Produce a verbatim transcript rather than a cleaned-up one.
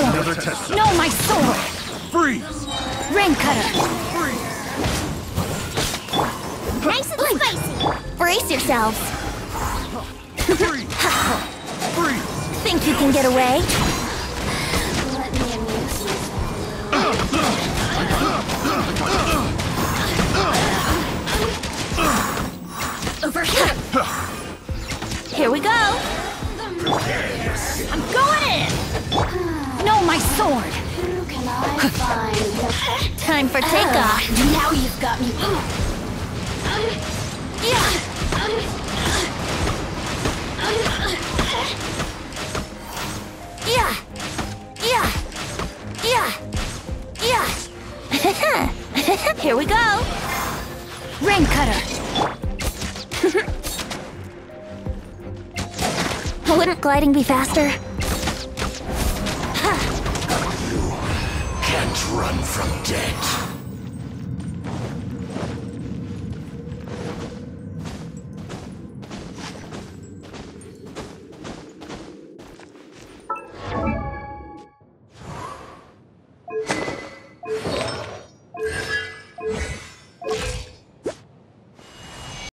sword! Another test. No, my sword! Freeze! Rain cutter! Freeze! Nice and spicy! Brace yourselves! Freeze! Freeze! Think you can get away? Let me amuse you. Over here! Here we go! I'm going in! No, my sword! Who can I find? Time for takeoff! Now you've got me. Yeah! Yeah! Yeah! Yeah! Here we go! Rain cutter! Wouldn't gliding be faster? Can't run from death.